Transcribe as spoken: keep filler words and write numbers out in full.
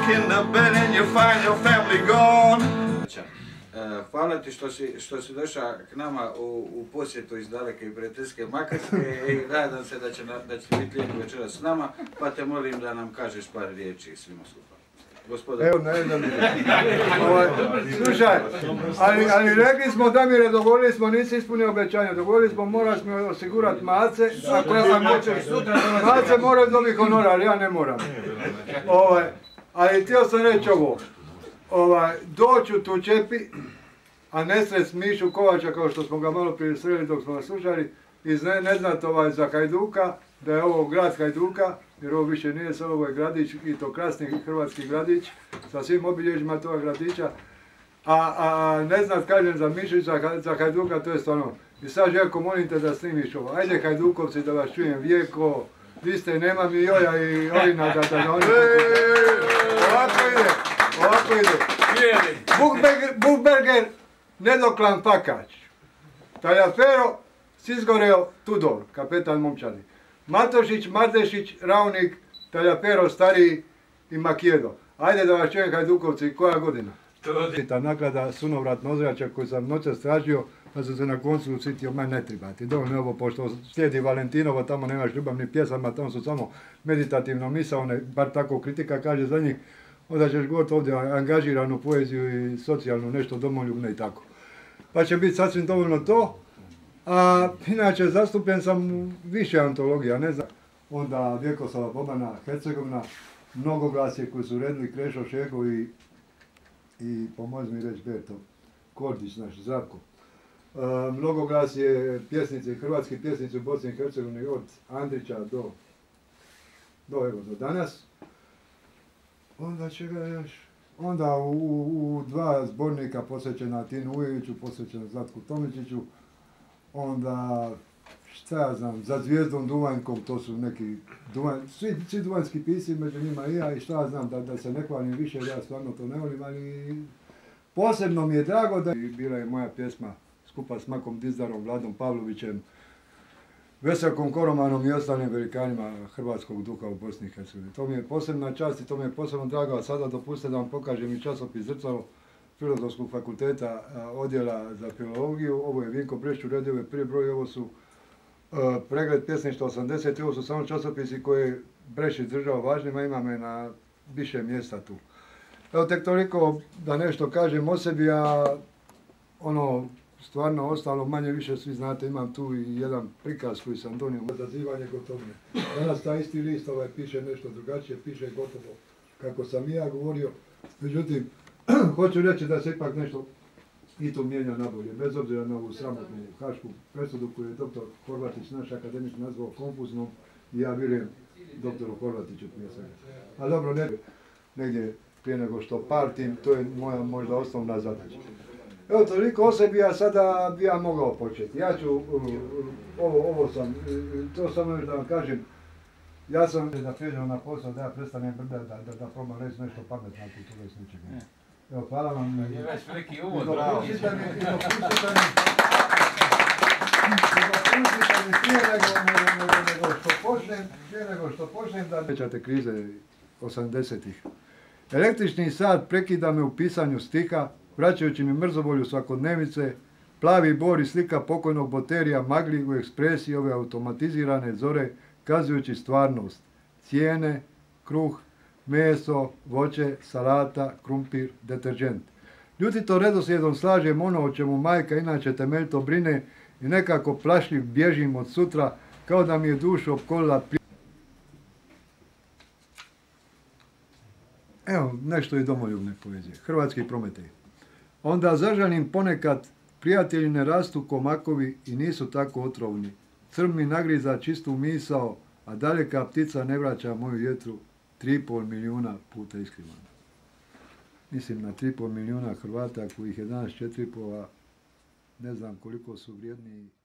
in the bed and you find your family gone. Hvala ti što si, što si došao k nama u, u posjetu iz daleke i prijateljske Makarske i nadam se da će, da će biti lijepo večeras s nama, pa te molim da nam kažeš par riječi svima skupa. Gospodin. Evo, ne znam. Slušaj, ali, ali rekli smo, Damire, dogovorili smo, nisi ispunio obećanje, dogovorili smo, moraš mi osigurati mace, ako ja sam hoćeš sutra, mace moraju dobiti honorar, ja ne moram. Ovaj, ali htio sam reći ovo, ovaj, doću tu Čepi, a ne sred Mišu Kovača, kao što smo ga malo prije sreli dok smo ga slušali, iz ne, ne znat ovaj za Hajduka, da je ovo grad Hajduka, jer ovo više nije selo, ovo je gradić, i to krasni hrvatski gradić, sa svim obilježjima toga gradića. A, a ne znat, kažem, za Mišić, za, za Hajduka, to je stvarno. I sad, Željko, molim te da snimiš ovo. Ajde, Hajdukovci, da vas čujem, Vijeko, vi ste, nema mi Joja i Ovina, da, da, da oni... Ovako ide, ovako ide. Bukberger, Nedoklan Pakač. Taljafero, Sizgoreo, Tudor, kapetan momčadi. Matošić, Mardešić, Ravnik, Taljafero, Stariji i Makijedo. Ajde da vas čujem, Hajdukovci, koja godina? Ta naklada sunovratno ozračja koju sam noćas tražio, pa sam se na koncu usitio, ma ne trebati. Dovoljno ovo, pošto slijedi Valentinovo, tamo nemaš ljubavnih pjesama, tamo su samo meditativno misaone, bar tako kritika kaže za njih, onda ćeš govoriti ovdje angažiranu poeziju i socijalnu, nešto domoljubno i tako. Pa će biti sasvim dovoljno to. A inače zastupljen sam u više antologija, ne znam. Onda Vjekoslava Bobana, Hercegovina, Mnogoglasje koji su redili Krešo Šego i, i pomozi mi reći Berto, Kordić naš, Zdravko. E, Mnogoglasje pjesnice, hrvatski pjesnici u Bosni i Hercegovini od Andrića do, do, evo, do danas. Onda će ga još, onda u, u, u dva zbornika posvećena Tinu Ujeviću, posvećena Zlatku Tomičiću, onda, šta ja znam, za Zvijezdom Duvanjkom, to su neki, duvanj, svi, svi duvanjski pisci, među njima i ja, i šta ja znam, da, da se ne hvalim više, ja stvarno to ne volim, ali posebno mi je drago da... I bila je moja pjesma skupa s Makom Dizdarom, Vladom Pavlovićem, Veselkom Koromanom i ostalim velikanima hrvatskog duha u Bosni i Hercegovini. To mi je posebna čast i to mi je posebno drago, a sada dopustite da vam pokažem i časopis Zrcalo Filozofskog fakulteta odjela za filologiju. Ovo je Vinko Brešć uredio ovaj prvi broj, ovo su uh, pregled pjesništva osamdeset, ovo su samo časopisi koje Brešić držao važnima, ima me na više mjesta tu. Evo tek toliko da nešto kažem o sebi, a ono, stvarno ostalo, manje više svi znate, imam tu i jedan prikaz koji sam donio, odazivanje Gotovine. Danas taj isti list ovaj piše nešto drugačije, piše gotovo kako sam i ja govorio, međutim, hoću reći da se ipak nešto i to mijenja nabolje, bez obzira na ovu sramotnu hašku presudu koju je doktor Horvatić, naš akademik, nazvao konfuznom i ja vjerujem doktoru Horvatiću prije svega. A dobro, ne, negdje prije nego što partim, to je moja možda osnovna zadaća. Evo toliko o sebi, a sada bi ja mogao početi. Ja ću, ovo, ovo sam, to samo još da vam kažem, ja sam da pređem na posao, da ja prestanem brda, da, da, da probam reći nešto pametno ako tu već ničega. Evo, hvala vam. Je već veliki uvod, bravo. I dopustite mi, i dopustite mi, i dopustite mi prije nego, nego, nego što počnem, prije nego što počnem da... Većate krize osamdesetih. Električni sat prekida me u pisanju stiha, vraćajući mi mrzovolju svakodnevice, plavi bor i slika pokojnog Boterija magli u ekspresiji ove automatizirane zore, kazujući stvarnost, cijene, kruh, meso, voće, salata, krumpir, deteržent. Ljutito redoslijedom slažem ono o čemu majka inače temeljito brine i nekako plašljiv bježim od sutra, kao da mi je dušu opkolila plj... Evo, nešto i domoljubne poezije. Hrvatski Prometej. Onda zažalim ponekad, prijatelji ne rastu ko makovi i nisu tako otrovni. Crv mi nagriza čistu misao, a daleka ptica ne vraća moju jetru tri i pol milijuna puta iskrivana. Mislim na tri i pol milijuna Hrvata kojih je danas četiri i pol, a ne znam koliko su vrijedni.